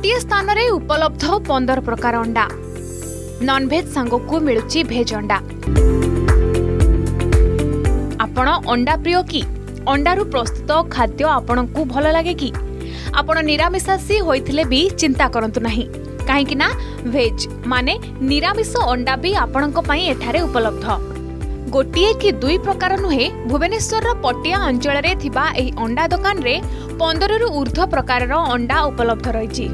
गोटे स्थान में उपलब्ध 15 प्रकार अंडा नॉनवेज सांगकु मिलुची भेज अंडा। आपण अंडा प्रिय कि अंडारू प्रस्तुत खाद्य आपणकु भल लागे कि आपण निरामिषासी होइथिले भी चिंता करंतु नहीं काहेकि ना भेज माने निरामिष अंडा भी आपणक पई एठारे उपलब्ध। गोटिए कि दुई प्रकार नुहे भुवनेश्वर पटिया अंचल रे थिबा एही अंडा दुकान रे 15 रु ऊर्ध्व प्रकार अंडा उपलब्ध रहिछि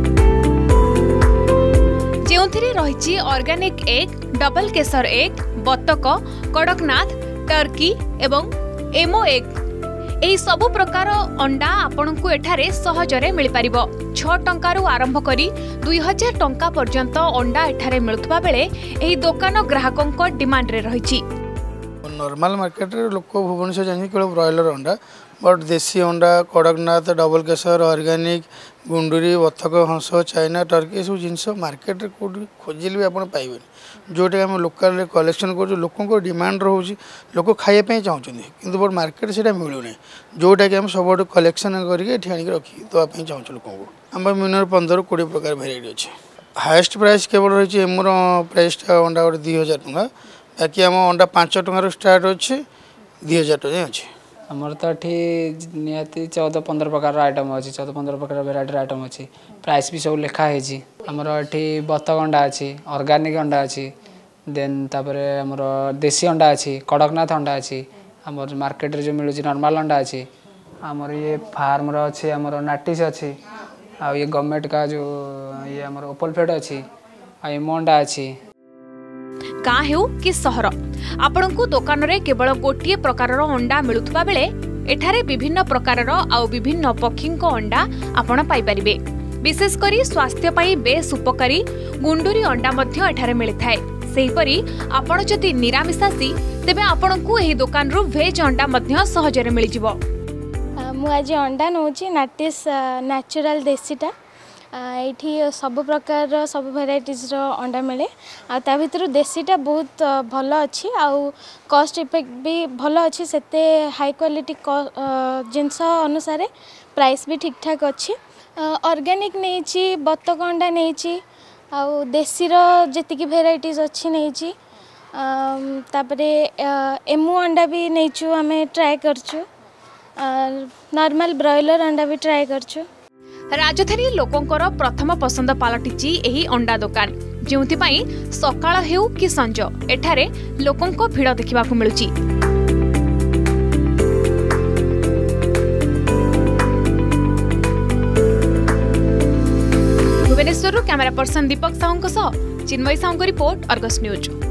जेउथिरे रहिछि ऑर्गेनिक एग डबल केसर एग बतक कड़कनाथ टर्की एवं एमो एग एही सबु प्रकार अंडा आपनकु एठारे सहजरे मिल परिबो। 6 टंकारु आरंभ करी 2000 टंका पर्यंत अंडा एठारे मिलुथबा बेले एही दुकान ग्राहकंक डिमांड रे रहिछि। नॉर्मल मार्केट रे लोक भुवनेश्वर जानि केवल ब्रॉयलर अंडा बट देसी अंडा कड़कनाथ डबल केसर ऑर्गेनिक गुंडूरी बतक हंस चाइना टर्की सब जिनस मार्केट रे कोडी खोजिले भी आपण पाइबे जोटे हम लोकल कलेक्शन कर लोक डिमांड रोचे लोक खाइबा चाहते कि बट मार्केट से मिलूना जोटा कि हम सब कलेक्शन करके आनिक रखी देवाई चाहूँ लोक आम मिनिमम 15-20 प्रकार भेराइटी अच्छे। हाएस्ट प्राइस केवल रही एमर प्राइस अंडा गोटे 2000 टंका बाकी आम अंडा 5 टंकार स्टार्ट अच्छे 2000 टका अच्छे। आमर तो ये निहाती 14-15 प्रकार आइटम अच्छी 14-15 प्रकार भेराइटी आइटम अच्छी प्राइस भी सब लिखाई आमर ये बतक अंडा अच्छी ऑर्गेनिक अंडा अच्छी देन तापरे आमर देसी अंडा अच्छी कड़कनाथ अंडा अच्छी आमर मार्केट रे जो मिलूँ नॉर्मल अंडा अच्छी आमर ये फार्म अच्छी आमर नाटिस अच्छी आ ये गवर्नमेंट का जो ये आमर ओपल फेड अच्छी आ एमो अंडा अच्छी। गाँ हेउ कि सहर आपणकु दुकान रे केवल गोटिए प्रकार अंडा मिलुथबा बेले एठारे विभिन्न प्रकार आउ विभिन्न पक्षीक अंडा आपण पाई परिबे। विशेष करी स्वास्थ्य पई बेस उपकारी गुंडूरी अंडा मध्य एठारे मिलिथाय। सेहिपरि आपण जदि निरामिषासी तेबे आपणकु एही दुकान रो भेज अंडा मध्य सहजरे मिलि जिवो। मु आज अंडा नौची नाटिस नेचुरल देसीटा ये सब प्रकार सब भेराइटीज अंडा मिले आ भितर देसीटा बहुत भल अच्छी आउ कॉस्ट इफेक्ट भी भल अच्छी सेते हाई क्वालिटी जिनस अनुसार प्राइस भी ठीक ठाक अच्छी। ऑर्गेनिक नहीं बतक अंडा नहीं आउ देसी जी भेराइटीज अच्छी नहीं तापरे एमू अंडा भी नहीं आम ट्राए करचु नॉर्मल ब्रॉयलर अंडा भी ट्राए करचु। राजधानी लोकंकर प्रथम पसंद पालटिची एही अंडा दुकान जेउथिपाई सकाळ हेउ कि संज एठारे लोकंको भिड़ देखिबाकु मिलुची। Bhubaneswar camera person Deepak Sahu Chinmayee Sahu report Argus news.